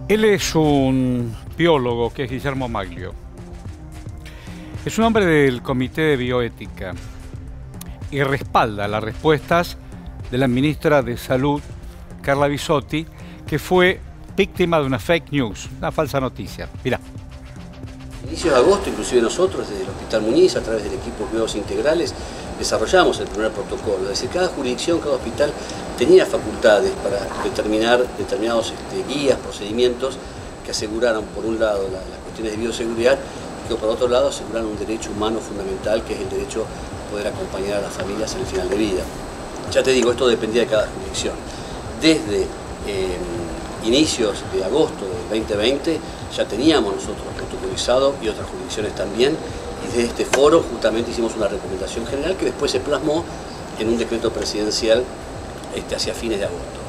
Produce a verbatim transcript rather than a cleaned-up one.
Él es un biólogo que es Guillermo Maglio. Es un hombre del Comité de Bioética y respalda las respuestas de la ministra de Salud, Carla Bisotti, que fue víctima de una fake news, una falsa noticia. Mirá. A inicios de agosto, inclusive nosotros, desde el Hospital Muñiz, a través del equipo de cuidados integrales, desarrollamos el primer protocolo. Es decir, cada jurisdicción, cada hospital tenía facultades para determinar determinados este, guías, procedimientos que aseguraran, por un lado, la, las cuestiones de bioseguridad y que, por otro lado, aseguraran un derecho humano fundamental, que es el derecho a poder acompañar a las familias en el final de vida. Ya te digo, esto dependía de cada jurisdicción. Desde eh, inicios de agosto del veinte veinte ya teníamos nosotros protocolizado y otras jurisdicciones también, y desde este foro justamente hicimos una recomendación general que después se plasmó en un decreto presidencial este, hacia fines de agosto.